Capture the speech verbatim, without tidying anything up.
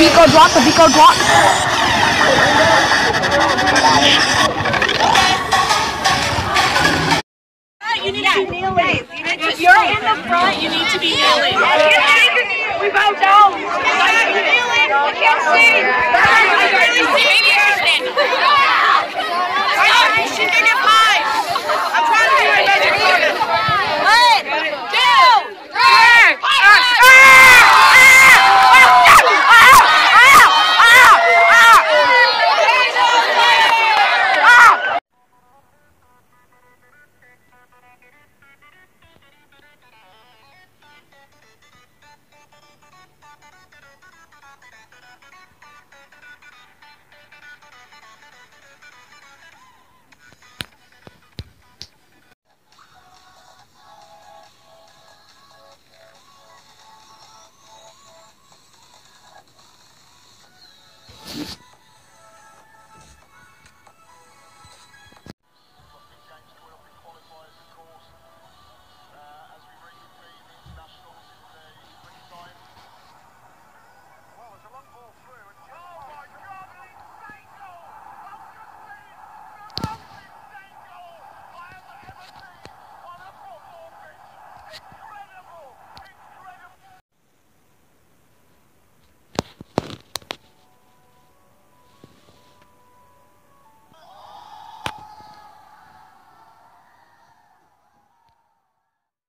Pico drop, the Pico drop. You need to kneel it. If you're in the front, you need to be kneeling. We bow down. I can't see. I can't see. Maybe you're standing. She's gonna get high. I'm trying.